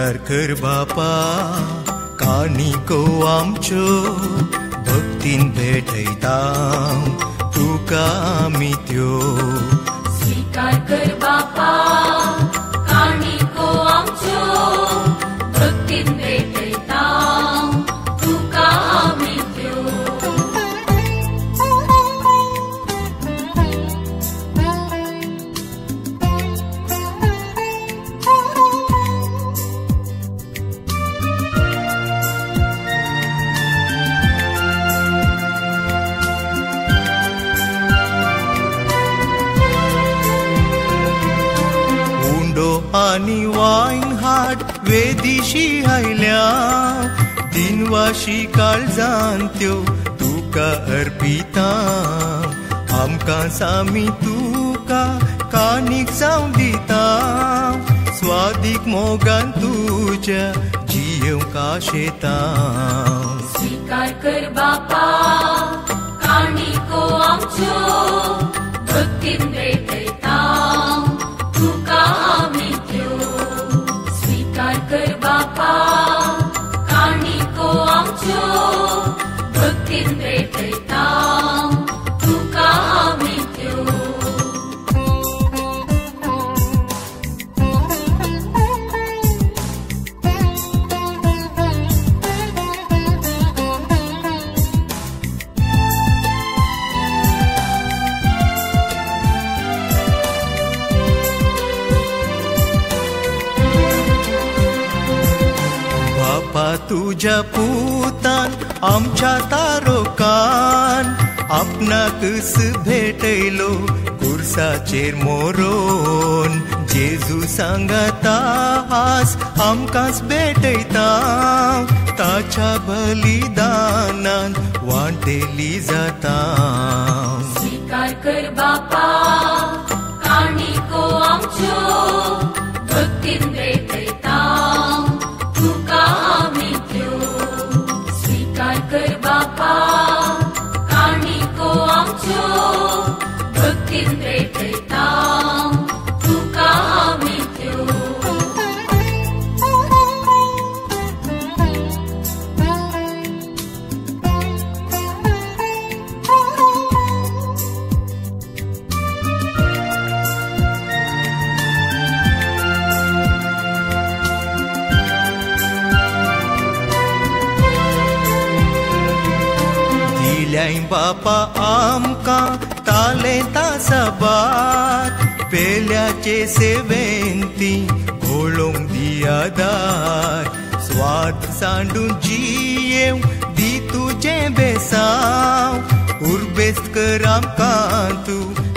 स्वीकार कर बापा काणिको आमच्यो भक्तीन भेटयतां तुका आमी त्यो स्वीकार कर बापा काणिको आमच्यो भक्तीन भेटयतां तुका आमी त्यो आनी वाईन हाट वेदिशी आयल्या दिनवाशी काळजान त्यो तुका अर्पिता आमकां सामी तुका काणीक जावं दिता स्वादीक मोगान तुज्या जियेवंक आशेता स्वीकार कर बापा काणिको आमच्यो भक्तीन भेटयतां तुका आमी त्यो स्वीकार कर बापा काणिको आमच्यो भक्तीन भेटयतां तुका आमी त्यो तुझ्या पुतान आमच्या तारोकान आपणाकच भेटयलो कुर्साचेर मोरोन जेजू सांगता आज आमकांच भेटयता ताच्या बलिदानान वांटेली जाता स्वीकार कर बापा काणिको आमच्यो भक्तीन भेटयतां तुका आमी त्यो स्वीकार कर बापा काणिको आमच्यो भक्तीन भेटयतां तुका आमी त्यो बापा आमकां तालेंतां साबार पेल्याचे सेवेंती घोळोवंक दियादार स्वाद सांडून जियेव दी तुजें बेसांव उर्बेस्त कर आमकां तूं